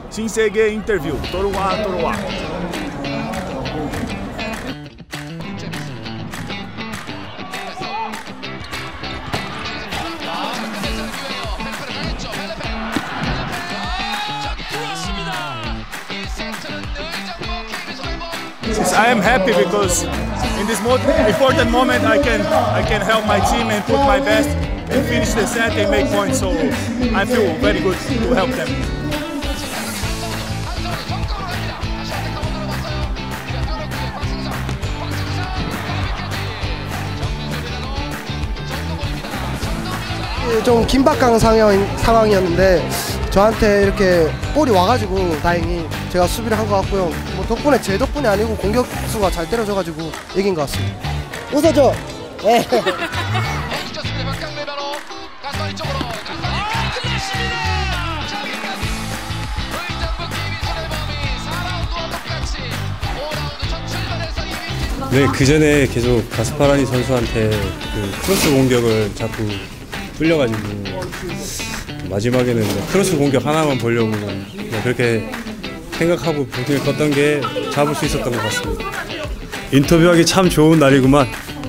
신세계 인터뷰 들어와. I am happy because in this important moment I can help my team and put my best and finish the set and make points. So I feel very good to help them. 좀 긴박한 상황이었는데 저한테 이렇게 볼이 와가지고 다행히 제가 수비를 한 것 같고요. 뭐 덕분에 제 덕분이 아니고 공격수가 잘 때려줘가지고 이긴 것 같습니다. 웃어줘. 네. 네, 그 전에 계속 가스파라니 선수한테 그 크로스 공격을 자꾸 뚫려가지고 마지막에는 크로스 공격 하나만 보려고 그렇게 생각하고 볼을 껐던 게 잡을 수 있었던 것 같습니다. 인터뷰하기 참 좋은 날이구만.